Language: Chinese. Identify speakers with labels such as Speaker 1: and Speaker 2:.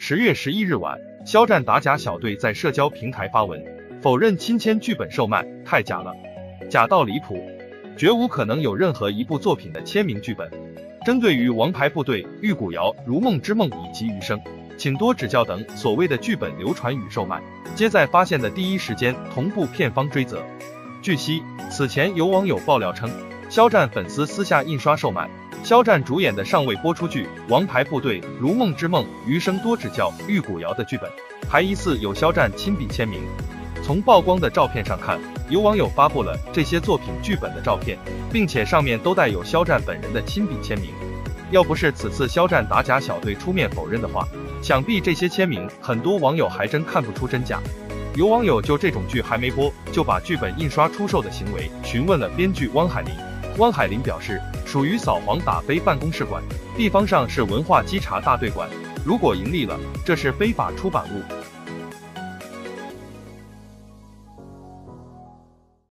Speaker 1: 10月11日晚，肖战打假小队在社交平台发文，否认亲签剧本售卖，太假了，假到离谱，绝无可能有任何一部作品的签名剧本。针对于《王牌部队》《玉骨遥》《如梦之梦》以及《余生，请多指教等所谓的剧本流传与售卖，皆在发现的第一时间同步片方追责。据悉，此前有网友爆料称，肖战粉丝私下印刷售卖肖战主演的尚未播出剧《王牌部队》《如梦之梦》《余生多指教》《玉骨遥》的剧本，还疑似有肖战亲笔签名。从曝光的照片上看，有网友发布了这些作品剧本的照片，并且上面都带有肖战本人的亲笔签名。要不是此次肖战打假小队出面否认的话，想必这些签名很多网友还真看不出真假。有网友就这种剧还没播，就把剧本印刷出售的行为询问了编剧汪海林。汪海林表示，属于扫黄打非办公室管，地方上是文化稽查大队管，如果盈利了，这是非法出版物。